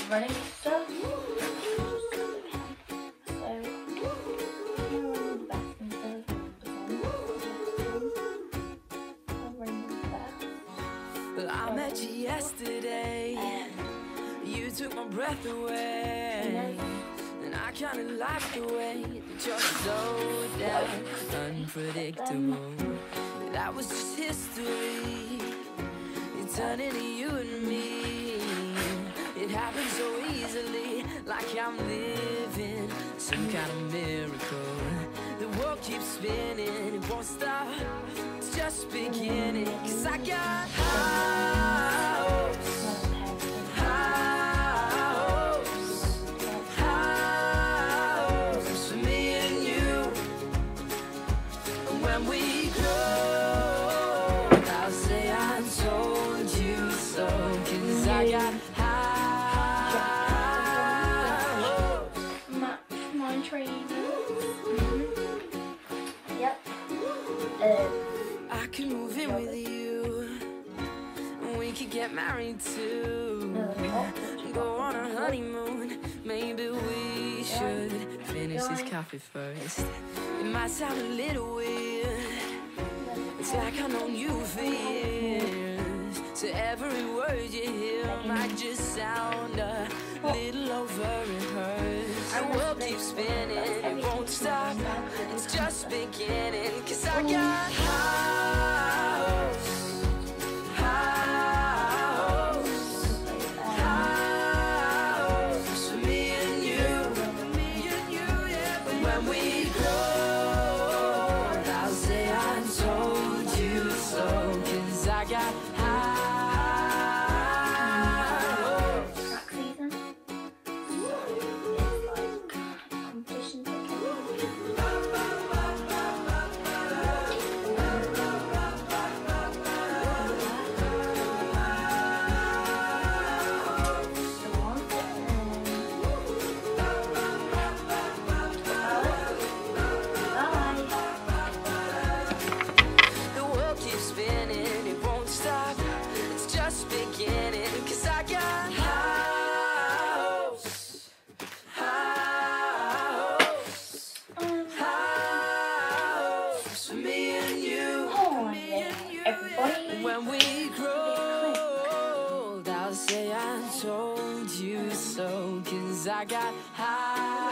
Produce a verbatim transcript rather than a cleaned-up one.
running stuff. Well, I met you yesterday. You took my breath away. And I kinda like the way that you're so damn unpredictable. That was just history. It turned into you and me. It happened so easily, like I'm living some kind of miracle. The world keeps spinning, it won't stop. It's just beginning. Cause I got hopes, hopes, hopes for me and you. And when we grow, I'll say I told you so. Cause I got hopes. Mine train. Yep. Uh, I can move in with you. We could get married too. Go on a honeymoon. Maybe we should finish this coffee first. It might sound a little weird. It's like I've known you for years. So every word you hear might just sound a little over rehearsed. The world keeps spinning, it won't stop. It's just beginning. Cause I got hopes, hopes, hopes for me and you, me and you, yeah. But when we grow, I'll say I told you so. Cause I got when we grow, I'll say I told you so. Cause I got high.